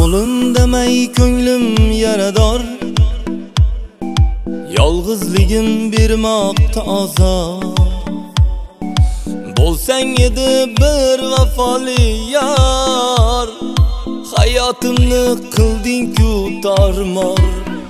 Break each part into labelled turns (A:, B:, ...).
A: Qo'limdamay ko'nglim yarador, yolg'izligim bermoqda azor. Bo'lsang edi bir vafoli yor, hayotimni qilding-ku tarmor.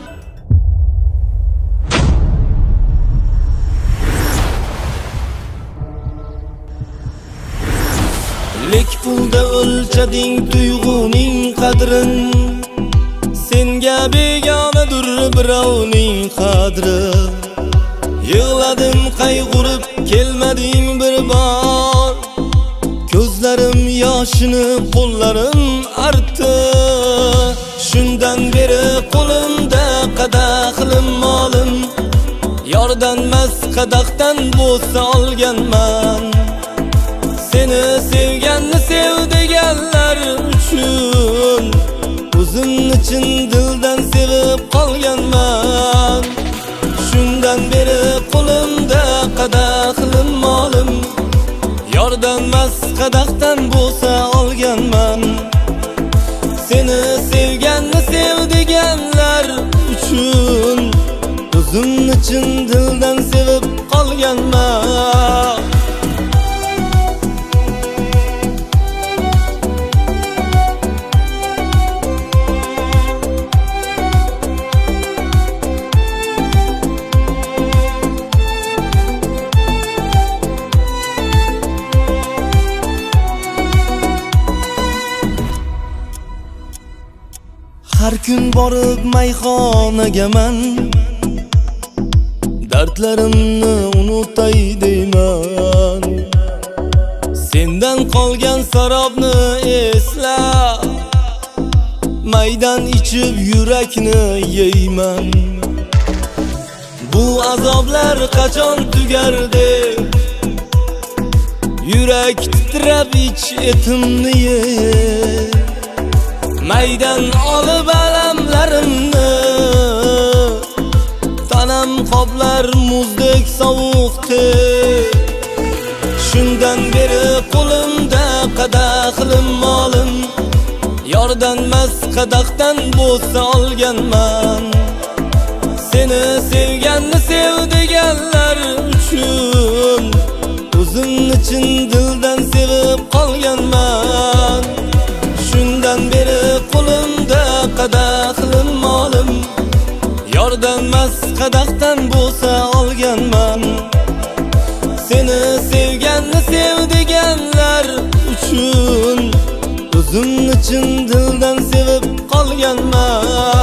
A: Lek pulda o'lchading tuyg'uning qadrin, senga begonadir birovning qadri. Yig'ladim qayg'urib kelmading bir bor, ko'zlarim yoshini qo'llarim artdi. Shundan beri qo'limda qadahlim molim, yordanmas qadahdan bo'lsa olganman. Seni sevganni sev deganlar uchun o'zim chin dildan sevib qolganman. Shundan beri qo'limda qadahlim molim, yordanmas qadahdan bo'lsa olganman. Seni sevganni sev deganlar uchun o'zim chin dildan sevib qolganman. Har kun borib mayxonaga men dardlarimni unutay deyman. Sendan qolgan sarobni esla, maydan ichib yurakni yeyman. Bu azoblar qachon tugar deb yurak titrab ich etimni yer. Maydan olib alamlarimni, tanam qoplar muzdek sovuqdi. Shundan beri qo'limda qadahlim molim, yordanmas qadahdan bo'lsa olganman. Seni sevganni sev deganlar uchun o'zim chin dildan sevib qolganman. Shundan beri qo'limda qadahlim molim, yordanmas qadahdan bo'lsa olganman. Seni sevganni sev deganlar uchun o'zim chin dildan sevib qolganman.